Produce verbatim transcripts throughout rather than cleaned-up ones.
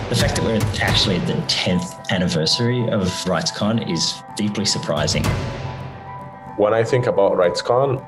The fact that we're actually at the tenth anniversary of RightsCon is deeply surprising. When I think about RightsCon,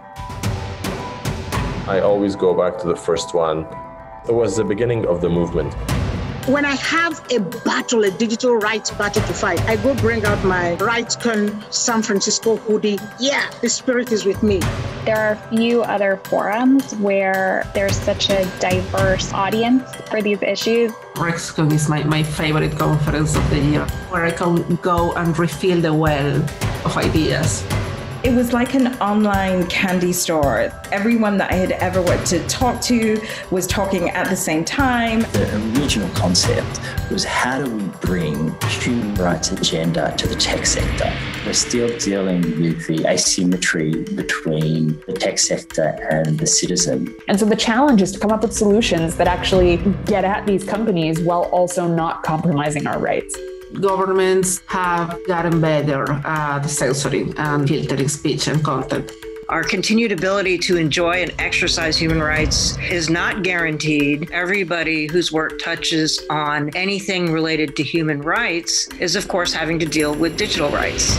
I always go back to the first one. It was the beginning of the movement. When I have a battle, a digital rights battle to fight, I go bring out my RightsCon San Francisco hoodie. Yeah, the spirit is with me. There are few other forums where there's such a diverse audience for these issues. RightsCon is my, my favorite conference of the year, where I can go and refill the well of ideas. It was like an online candy store. Everyone that I had ever wanted to talk to was talking at the same time. The original concept was, how do we bring human rights agenda to the tech sector? We're still dealing with the asymmetry between the tech sector and the citizen. And so the challenge is to come up with solutions that actually get at these companies while also not compromising our rights. Governments have gotten better at censoring and filtering speech and content. Our continued ability to enjoy and exercise human rights is not guaranteed. Everybody whose work touches on anything related to human rights is, of course, having to deal with digital rights.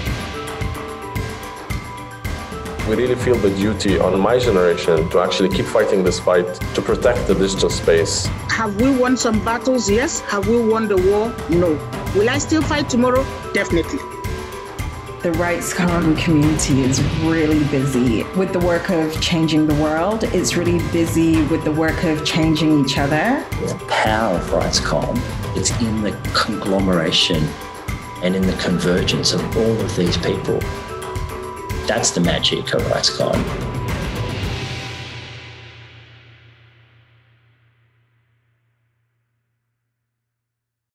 We really feel the duty on my generation to actually keep fighting this fight to protect the digital space. Have we won some battles? Yes. Have we won the war? No. Will I still fight tomorrow? Definitely. The RightsCon community is really busy with the work of changing the world. It's really busy with the work of changing each other. The power of RightsCon, it's in the conglomeration and in the convergence of all of these people. That's the magic of RightsCon.